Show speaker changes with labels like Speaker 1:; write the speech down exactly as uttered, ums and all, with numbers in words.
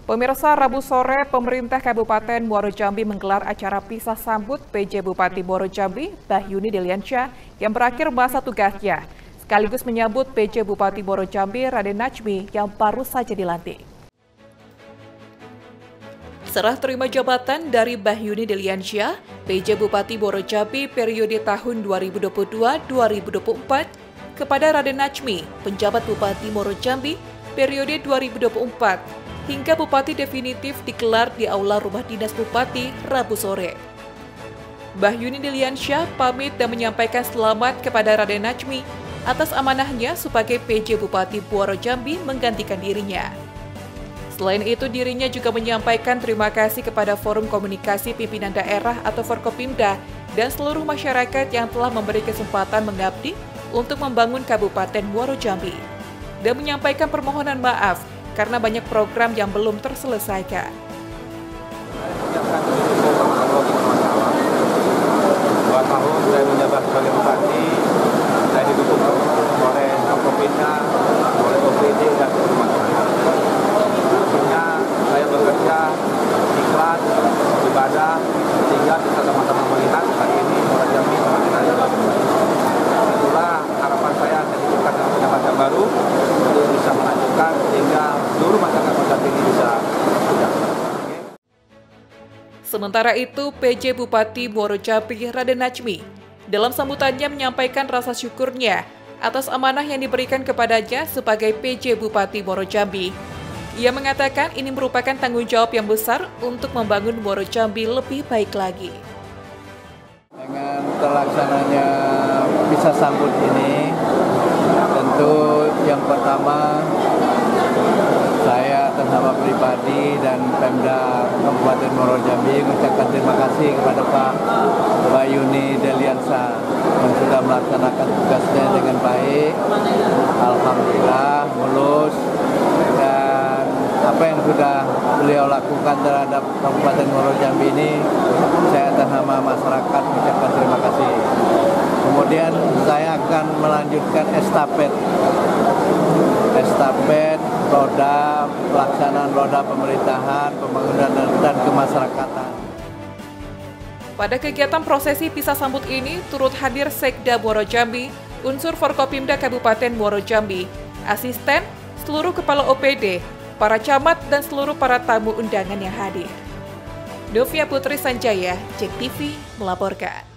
Speaker 1: Pemirsa, Rabu sore, pemerintah Kabupaten Muaro Jambi menggelar acara pisah sambut P J Bupati Muaro Jambi, Bahyuni Deliansyah, yang berakhir masa tugasnya, sekaligus menyambut P J Bupati Muaro Jambi, Raden Najmi, yang baru saja dilantik. Serah terima jabatan dari Bahyuni Deliansyah, P J Bupati Muaro Jambi periode tahun dua ribu dua puluh dua sampai dua ribu dua puluh empat, kepada Raden Najmi, penjabat Bupati Muaro Jambi periode dua ribu dua puluh empat, hingga Bupati definitif digelar di Aula Rumah Dinas Bupati Rabu sore. Bahyuni Deliansyah pamit dan menyampaikan selamat kepada Raden Najmi atas amanahnya sebagai P J Bupati Muaro Jambi menggantikan dirinya. Selain itu, dirinya juga menyampaikan terima kasih kepada Forum Komunikasi Pimpinan Daerah atau Forkopimda dan seluruh masyarakat yang telah memberi kesempatan mengabdi untuk membangun Kabupaten Muaro Jambi, dan menyampaikan permohonan maaf karena banyak program yang belum terselesaikan.
Speaker 2: Dua tahun saya menjabat sebagai bupati, saya didukung oleh Forkopimda, oleh O P D dan masyarakat. Tentunya saya bekerja ikhlas, ibadah, sehingga kita sama-sama melihat hari ini Muaro Jambi semakin raya lagi. Itulah harapan saya ketika pejabat yang baru untuk bisa melanjutkan sehingga seluruh masyarakat Muaro Jambi bisa sejahtera.
Speaker 1: Sementara itu, P J Bupati Muaro Jambi Raden Najmi dalam sambutannya menyampaikan rasa syukurnya atas amanah yang diberikan kepadanya sebagai P J Bupati Muaro Jambi. Ia mengatakan ini merupakan tanggung jawab yang besar untuk membangun Muaro Jambi lebih baik lagi.
Speaker 3: Dengan terlaksananya pisah sambut ini, tentu yang pertama saya atas nama pribadi dan Pemda Kabupaten Muaro Jambi mengucapkan terima kasih kepada Pak Bahyuni Deliansyah yang sudah melaksanakan tugasnya dengan baik. Alhamdulillah mulus, dan apa yang sudah beliau lakukan terhadap Kabupaten Muaro Jambi ini, saya atas nama masyarakat mengucapkan terima kasih. Kemudian saya akan melanjutkan estafet estafet roda pelaksanaan roda pemerintahan, pembangunan dan kemasyarakatan.
Speaker 1: Pada kegiatan prosesi pisah sambut ini turut hadir Sekda Muaro Jambi, unsur Forkopimda Kabupaten Muaro Jambi, asisten, seluruh kepala O P D, para camat dan seluruh para tamu undangan yang hadir. Novia Putri Sanjaya, Jek T V melaporkan.